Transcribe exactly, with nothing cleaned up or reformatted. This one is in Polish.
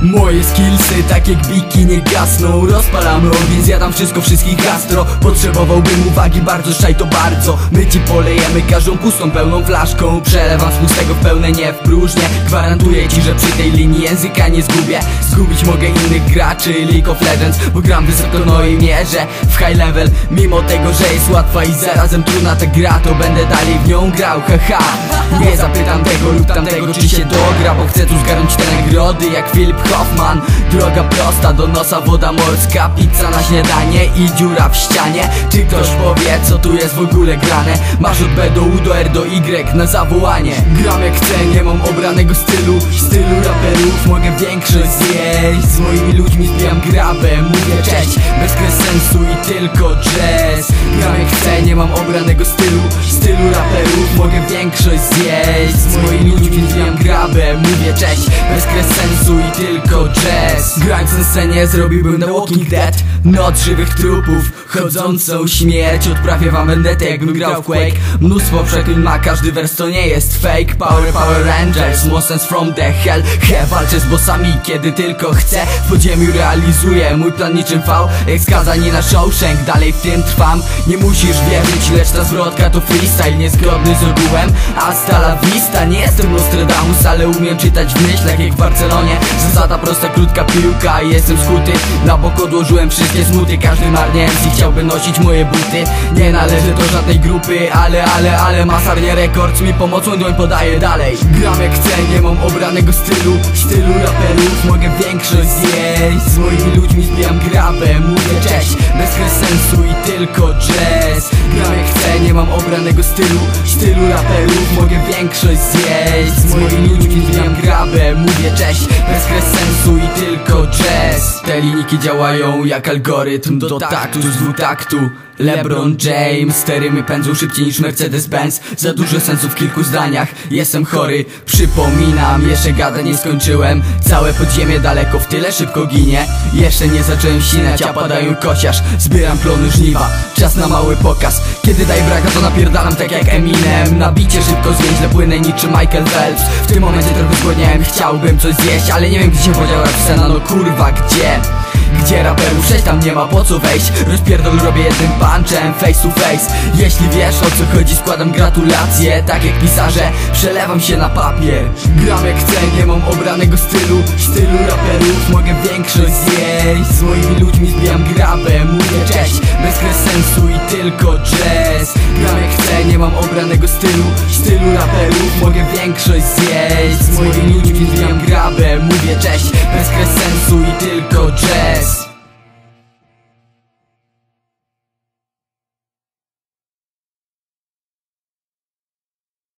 Moje skillsy tak jak biki nie gasną. Rozpalamy ogień, zjadam wszystko, wszystkich gastro. Potrzebowałbym uwagi, bardzo szczaj to bardzo. My ci polejemy każdą pustą, pełną flaszką. Przelewam z pustego w pełne, nie w próżnię. Gwarantuję ci, że przy tej linii języka nie zgubię. Zgubić mogę innych graczy League of Legends, bo gram wysoko, no i mierzę w high level. Mimo tego, że jest łatwa i zarazem trudna ta gra, to będę dalej w nią grał, haha. Nie zapytam tego lub tamtego, czy się dogra, bo chcę tu zgarnąć te nagrody jak Philip Hoffman. Droga prosta do nosa, woda morska, pizza na śniadanie i dziura w ścianie. Czy ktoś powie, co tu jest w ogóle grane? Masz od B do U do R do Y na zawołanie. Gram jak chcę, nie mam obranego stylu. Stylu raperów mogę większość zjeść. Z moimi ludźmi zbijam grabę, mówię cześć, bez sensu i tylko jazz. Gram jak chcę, nie mam obranego stylu. Stylu raperów mogę większość zjeść. Z moimi ludźmi zbijam grabę, mówię cześć, bez sensu i tylko jazz. Grając na scenie zrobiłbym The Walking Dead, noc żywych trupów, chodzącą śmierć. Odprawię wam vendetę jakbym grał w Quake. Mnóstwo przekleństw ma każdy wers, to nie jest fake. Power, Power Rangers, monsters from the hell. He, walczę z bossami kiedy tylko chcę. W podziemiu realizuję mój plan niczym V, jak skazani na Shawshank, dalej w tym trwam. Nie musisz wierzyć, lecz ta zwrotka to freestyle niezgodny z ogółem. Hasta la vista, nie jestem Nostradamus, ale umiem czytać w myślach jak w Barcelonie. Zasada prosta, krótka piłka i jestem skuty. Na bok odłożyłem wszystkie smuty, każdy marnie M C chciałby nosić moje buty. Nie należę do żadnej grupy, ale, ale, ale Masarnie Records mi pomocą dłoń podaje dalej. Gram jak chcę, nie mam obranego stylu. Stylu raperów mogę większość zjeść. Z moimi ludźmi zbijam grabę, mówię cześć, bez sensu i tylko jazz. Gram jak chcę, nie mam obranego stylu. Stylu raperów mogę większość zjeść. Z moimi ludźmi zbijam grabę, mówię cześć, bez sensu i tylko jazz. Te linijki działają jak algorytm do taktu z dwutaktu. LeBron James, te rymy pędzą szybciej niż Mercedes-Benz. Za dużo sensu w kilku zdaniach, jestem chory, przypominam. Jeszcze gada nie skończyłem, całe podziemie daleko w tyle szybko ginie. Jeszcze nie zacząłem sinać, a padają kosiarz. Zbieram plony żniwa, czas na mały pokaz. Kiedy daj braka, to napierdalam tak jak Eminem. Na bicie szybko zwięźle płynę niczym Michael Phelps. W tym momencie trochę zgłodniałem, chciałbym coś zjeść, ale nie wiem gdzie się podziała scena, no kurwa gdzie? Gdzie raperów sześć, tam nie ma po co wejść. Rozpierdol robię jednym punchem, face to face. Jeśli wiesz o co chodzi, składam gratulacje. Tak jak pisarze, przelewam się na papier. Gram jak chcę, nie mam obranego stylu. Stylu raperów mogę większość zjeść. Z moimi ludźmi zbijam grabę, mówię cześć, bez sensu i tylko jazz. Gram jak chcę, nie mam obranego stylu. Stylu raperów mogę większość zjeść. Z moimi ludźmi zbijam grabę, mówię cześć, bez sensu i tylko jazz.